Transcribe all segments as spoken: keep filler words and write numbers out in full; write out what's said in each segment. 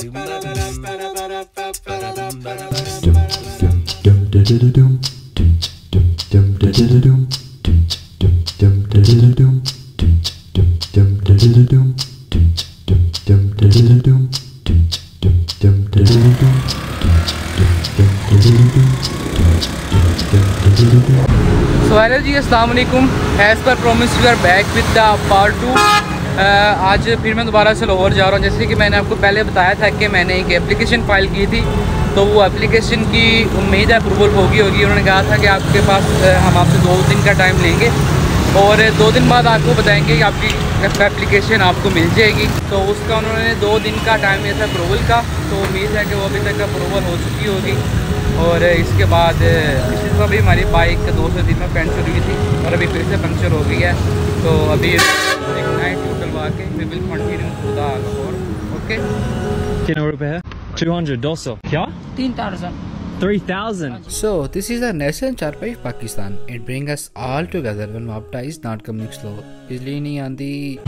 So hello जी, अस्सलाम वालेकुम। As per promise we are back with the part two. आज फिर मैं दोबारा से लाहौर जा रहा हूँ। जैसे कि मैंने आपको पहले बताया था कि मैंने एक एप्लीकेशन फ़ाइल की थी, तो वो एप्लीकेशन की उम्मीद है अप्रूवल होगी होगी उन्होंने कहा था कि आपके पास हम आपसे दो दिन का टाइम लेंगे और दो दिन बाद आपको बताएंगे कि आपकी एप्लीकेशन आपको मिल जाएगी। तो उसका उन्होंने दो दिन का टाइम दिया था अप्रूवल का, तो उम्मीद है कि वो अभी तक अप्रूवल हो चुकी होगी। और इसके बाद इसी तरह भी हमारी बाइक दो सौ दिन में पंचर हुई थी और अभी फिर से पंचर हो गई है। तो अभी एक नाइट डलवा के we will continue to the Lahore. Okay, कितना रुपए है? टू हंड्रेड, दो सौ। क्या? तीन thousand three thousand. So this is a national charpai of Pakistan. It brings us all together when Wapta is not coming slow. इसलिए नहीं आंदी।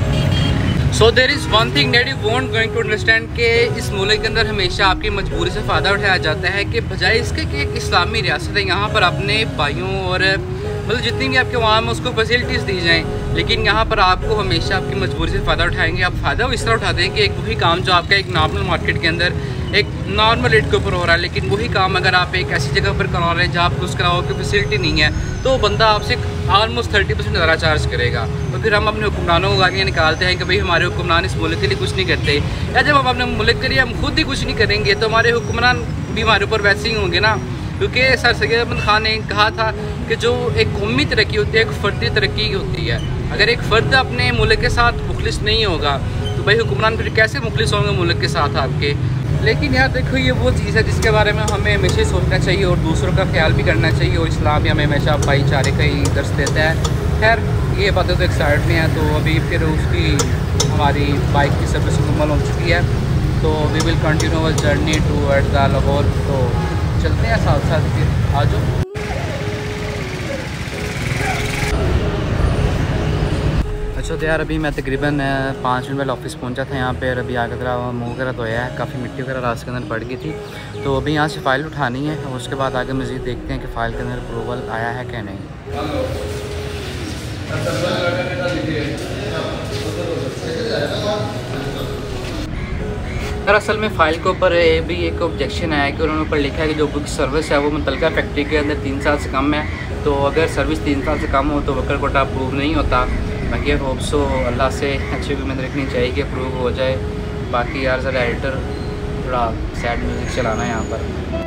So there is one thing that you want going to understand कि इस मुल्क के अंदर हमेशा आपकी मजबूरी से फ़ायदा उठाया जाता है कि बजाय इसके कि एक इस्लामी रियासत है, यहाँ पर अपने भाइयों और मतलब जितनी भी आपके वहाँ में उसको फैसिलिटीज़ दी जाएँ, लेकिन यहाँ पर आपको हमेशा आपकी मजबूरी से फ़ायदा उठाएंगे। आप फ़ायदा इस तरह उठाते हैं कि एक वही काम जो आपका एक नॉर्मल मार्केट के अंदर एक नॉर्मल रेट के ऊपर हो रहा है, लेकिन वही काम अगर आप एक ऐसी जगह पर करा रहे हैं जहाँ पर उसका की फैसिलिटी नहीं है, तो बंदा आपसे ऑलमोस्ट थर्टी परसेंट ज़्यादा चार्ज करेगा। तो फिर हम अपने हुक्मरानों को गालियाँ निकालते हैं कि भाई हमारे हुक्मरान इस मुल्क के लिए कुछ नहीं करते, या जब हम अपने मुल्क के लिए हम खुद ही कुछ नहीं करेंगे तो हमारे हुक्मरान भी हमारे ऊपर वैसे ही होंगे ना। क्योंकि सर सैयद अहमद खान ने कहा था कि जो एक कौमी तरक्की होती है एक फ़र्दी तरक्की होती है। अगर एक फ़र्द अपने मुल्क के साथ मुखलिस नहीं होगा तो भाई हुक्मरान फिर कैसे मुखलिस होंगे मुल्क के साथ आपके। लेकिन यार देखो, ये वो चीज़ है जिसके बारे में हमें हमेशा सोचना चाहिए और दूसरों का ख्याल भी करना चाहिए, और इस्लाम भी हमें हमेशा भाईचारे का ही दर्स देता है। खैर, ये बातें तो एक साइड में है। तो अभी फिर उसकी हमारी बाइक की सर्विस मुकम्मल हो चुकी है, तो we will continue our journey to at the Lahore. तो चलते हैं साथ साथ, फिर आ जाओ। अच्छा तो यार, अभी मैं तकरीबन पाँच मिनट पहले ऑफिस पहुंचा था यहाँ पे, और अभी आगे तरह मुँह वगैरह धोया है, काफ़ी मिट्टी वगैरह रास्ते के अंदर पड़ गई थी। तो अभी यहाँ से फ़ाइल उठानी है और उसके बाद आगे मज़ीद देखते हैं कि फ़ाइल के अंदर अप्रूवल आया है क्या नहीं। दरअसल में फ़ाइल के ऊपर भी एक ऑब्जेक्शन आया कि उन्होंने ऊपर लिखा है कि जो बुक सर्विस है वो मुतलका फैक्ट्री के अंदर तीन साल से कम है। तो अगर सर्विस तीन साल से कम हो तो वर्कर कोटा अप्रूव नहीं होता। बाकी होप सो अल्लाह से अच्छी उम्मीद रखनी चाहिए कि अप्रूव हो जाए। बाकी यार ज़रा एडिटर थोड़ा सैड म्यूज़िक चलाना है यहाँ पर,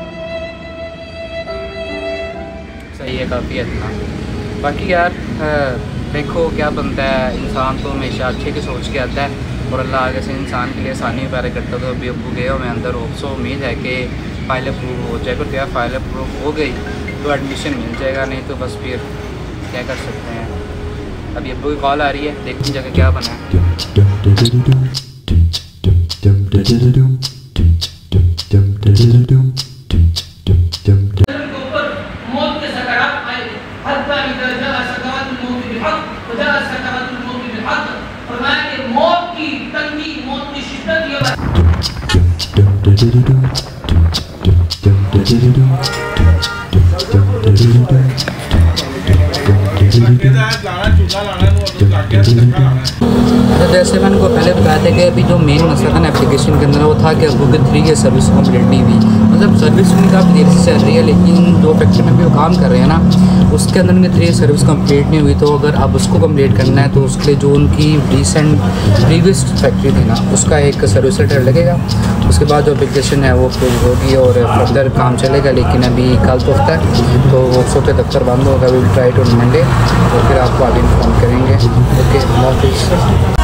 सही है काफ़ी अच्छा। बाकी यार देखो क्या बनता है, इंसान तो हमेशा अच्छे की सोच के आता है और अल्लाह आगे से इंसान के लिए आसानी पैदा करता। तो अभी अबू गए हो मैं अंदर, होप सो उम्मीद है कि फ़ाइल अप्रूव हो जाए। पर क्या फ़ाइल अप्रूव हो गई तो एडमिशन मिल जाएगा, नहीं तो बस फिर क्या कर सकते हैं। अभी अब्बू की कॉल आ रही है, देखते जगह क्या बना है। तो जैसे मैंने को पहले बताया था कि अभी जो मेन मसला था ना एप्लीकेशन के अंदर वो था कि अबू की थ्री ईयर सर्विस कंप्लीट नहीं हुई। मतलब सर्विस उनकी काफ़ी देर से चल रही है, लेकिन जो फैक्ट्री में भी वो काम कर रहे हैं ना उसके अंदर उनकी थ्री ईयर सर्विस कंप्लीट नहीं हुई। तो अगर अब उसको कंप्लीट करना है तो उसके लिए जो उनकी रिसेंट प्रीवियस फैक्ट्री थी ना उसका एक सर्विस लेटर लगेगा। उसके बाद जो एप्लीकेशन है वो अप्रूव होगी और फर्दर काम चलेगा। लेकिन अभी कल तो हफ्ता है तो वो सौ के दफ्तर बंद होगा। We will try to Monday, तो फिर आपको आगे इन्फॉर्म करेंगे। ओके, अल्लाह हाफिज़।